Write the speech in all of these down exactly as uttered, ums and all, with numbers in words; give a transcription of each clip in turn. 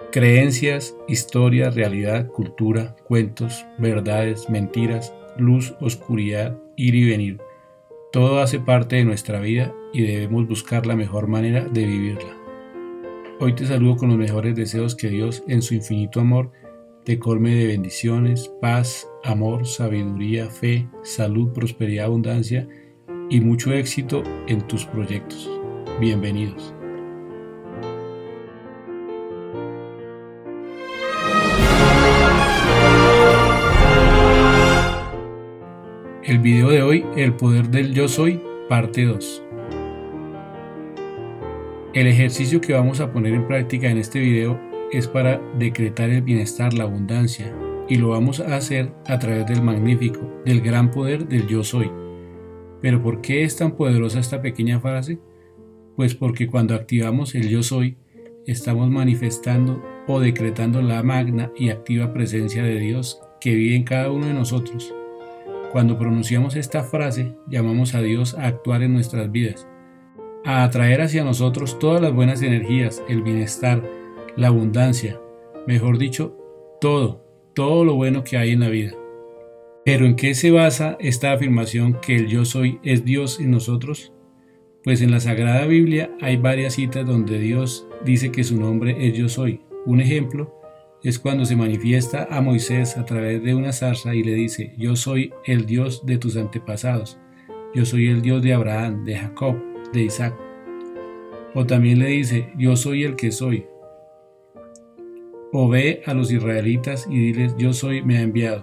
Creencias, historia, realidad, cultura, cuentos, verdades, mentiras, luz, oscuridad, ir y venir. Todo hace parte de nuestra vida y debemos buscar la mejor manera de vivirla. Hoy te saludo con los mejores deseos que Dios, en su infinito amor, te colme de bendiciones, paz, amor, sabiduría, fe, salud, prosperidad, abundancia y mucho éxito en tus proyectos. Bienvenidos. El video de hoy, el poder del yo soy, parte dos. El ejercicio que vamos a poner en práctica en este video es para decretar el bienestar, la abundancia, y lo vamos a hacer a través del magnífico, del gran poder del yo soy. ¿Pero por qué es tan poderosa esta pequeña frase? Pues porque cuando activamos el yo soy, estamos manifestando o decretando la magna y activa presencia de Dios que vive en cada uno de nosotros. Cuando pronunciamos esta frase, llamamos a Dios a actuar en nuestras vidas, a atraer hacia nosotros todas las buenas energías, el bienestar, la abundancia, mejor dicho, todo, todo lo bueno que hay en la vida. ¿Pero en qué se basa esta afirmación que el yo soy es Dios en nosotros? Pues en la Sagrada Biblia hay varias citas donde Dios dice que su nombre es yo soy. Un ejemplo es cuando se manifiesta a Moisés a través de una zarza y le dice: yo soy el Dios de tus antepasados, yo soy el Dios de Abraham, de Jacob, de Isaac. O también le dice: yo soy el que soy. O ve a los israelitas y diles: yo soy, me ha enviado.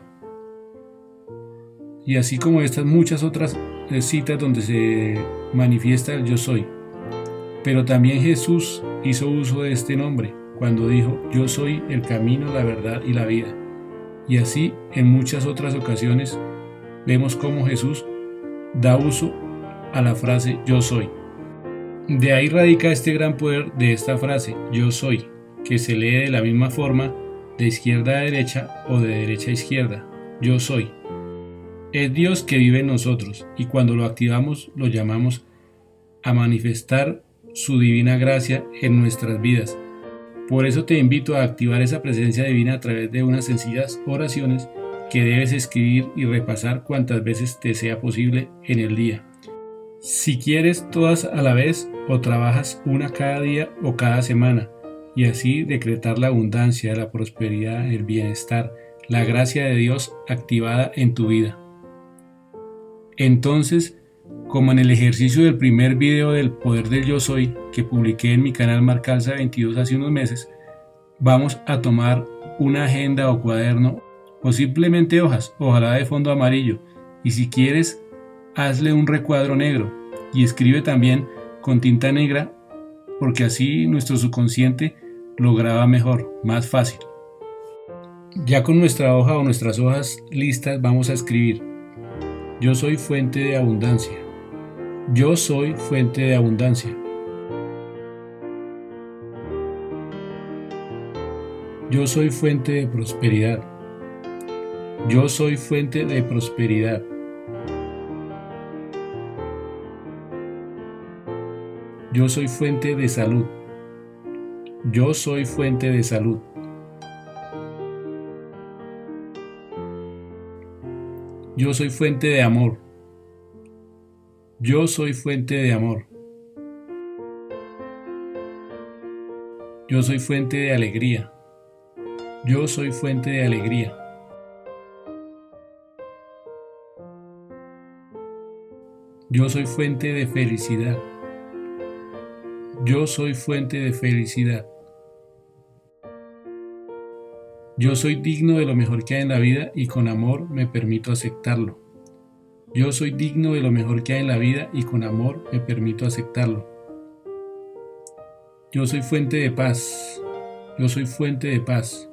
Y así como estas muchas otras citas donde se manifiesta el yo soy. Pero también Jesús hizo uso de este nombre cuando dijo: yo soy el camino, la verdad y la vida. Y así en muchas otras ocasiones vemos cómo Jesús da uso a la frase yo soy. De ahí radica este gran poder de esta frase yo soy, que se lee de la misma forma de izquierda a derecha o de derecha a izquierda. Yo soy. Es Dios que vive en nosotros y cuando lo activamos lo llamamos a manifestar su divina gracia en nuestras vidas. Por eso te invito a activar esa presencia divina a través de unas sencillas oraciones que debes escribir y repasar cuantas veces te sea posible en el día. Si quieres todas a la vez o trabajas una cada día o cada semana y así decretar la abundancia, la prosperidad, el bienestar, la gracia de Dios activada en tu vida. Entonces, como en el ejercicio del primer video del poder del yo soy que publiqué en mi canal Marcalza veintidós hace unos meses, vamos a tomar una agenda o cuaderno o simplemente hojas, ojalá de fondo amarillo, y si quieres hazle un recuadro negro y escribe también con tinta negra porque así nuestro subconsciente lo graba mejor, más fácil. Ya con nuestra hoja o nuestras hojas listas vamos a escribir: yo soy fuente de abundancia. Yo soy fuente de abundancia. Yo soy fuente de prosperidad. Yo soy fuente de prosperidad. Yo soy fuente de salud. Yo soy fuente de salud. Yo soy fuente de amor. Yo soy fuente de amor. Yo soy fuente de alegría. Yo soy fuente de alegría. Yo soy fuente de felicidad. Yo soy fuente de felicidad. Yo soy digno de lo mejor que hay en la vida y con amor me permito aceptarlo. Yo soy digno de lo mejor que hay en la vida y con amor me permito aceptarlo. Yo soy fuente de paz. Yo soy fuente de paz.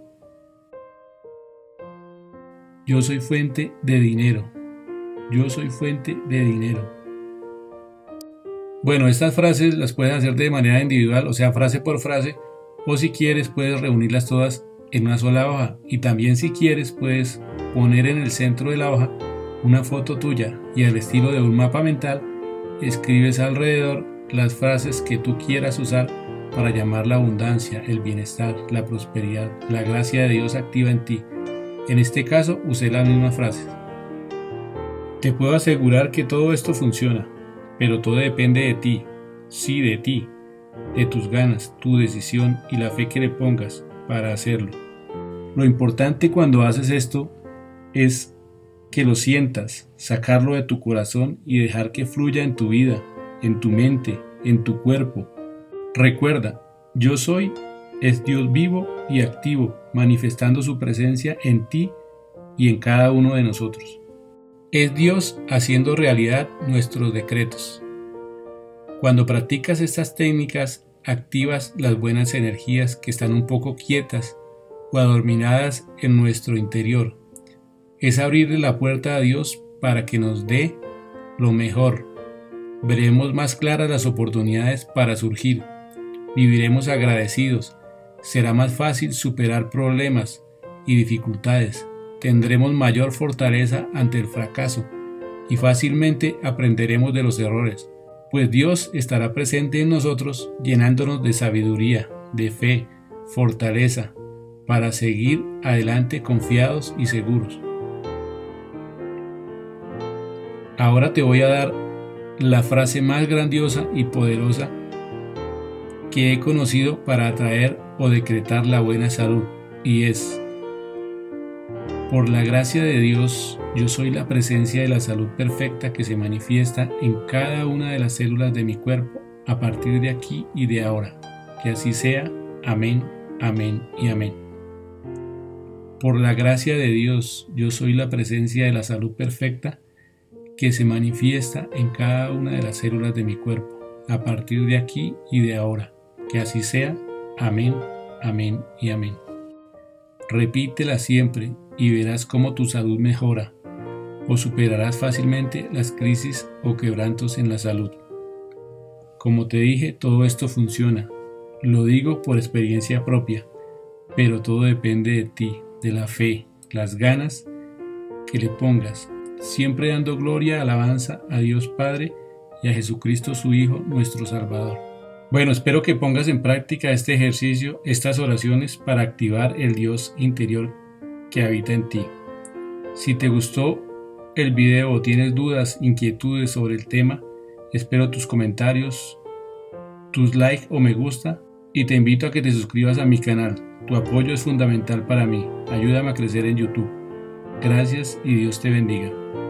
Yo soy fuente de dinero. Yo soy fuente de dinero. Bueno, estas frases las puedes hacer de manera individual, o sea, frase por frase, o si quieres puedes reunirlas todas en una sola hoja. Y también si quieres puedes poner en el centro de la hoja una foto tuya y al estilo de un mapa mental escribes alrededor las frases que tú quieras usar para llamar la abundancia, el bienestar, la prosperidad, la gracia de Dios activa en ti. En este caso usé las mismas frases. Te puedo asegurar que todo esto funciona, pero todo depende de ti, sí de ti, de tus ganas, tu decisión y la fe que le pongas para hacerlo. Lo importante cuando haces esto es que lo sientas, sacarlo de tu corazón y dejar que fluya en tu vida, en tu mente, en tu cuerpo. Recuerda, yo soy es Dios vivo y activo, manifestando su presencia en ti y en cada uno de nosotros. Es Dios haciendo realidad nuestros decretos. Cuando practicas estas técnicas, activas las buenas energías que están un poco quietas o adorminadas en nuestro interior. Es abrirle la puerta a Dios para que nos dé lo mejor. Veremos más claras las oportunidades para surgir. Viviremos agradecidos. Será más fácil superar problemas y dificultades. Tendremos mayor fortaleza ante el fracaso y fácilmente aprenderemos de los errores, pues Dios estará presente en nosotros llenándonos de sabiduría, de fe, fortaleza, para seguir adelante confiados y seguros. Ahora te voy a dar la frase más grandiosa y poderosa que he conocido para atraer o decretar la buena salud, y es: por la gracia de Dios, yo soy la presencia de la salud perfecta que se manifiesta en cada una de las células de mi cuerpo a partir de aquí y de ahora. Que así sea. Amén, amén y amén. Por la gracia de Dios, yo soy la presencia de la salud perfecta que se manifiesta en cada una de las células de mi cuerpo, a partir de aquí y de ahora. Que así sea. Amén, amén y amén. Repítela siempre y verás cómo tu salud mejora, o superarás fácilmente las crisis o quebrantos en la salud. Como te dije, todo esto funciona. Lo digo por experiencia propia, pero todo depende de ti, de la fe, las ganas que le pongas, siempre dando gloria, alabanza a Dios Padre y a Jesucristo su Hijo, nuestro Salvador. Bueno, espero que pongas en práctica este ejercicio, estas oraciones para activar el Dios interior que habita en ti. Si te gustó el video o tienes dudas, inquietudes sobre el tema, espero tus comentarios, tus likes o me gusta y te invito a que te suscribas a mi canal. Tu apoyo es fundamental para mí. Ayúdame a crecer en YouTube. Gracias y Dios te bendiga.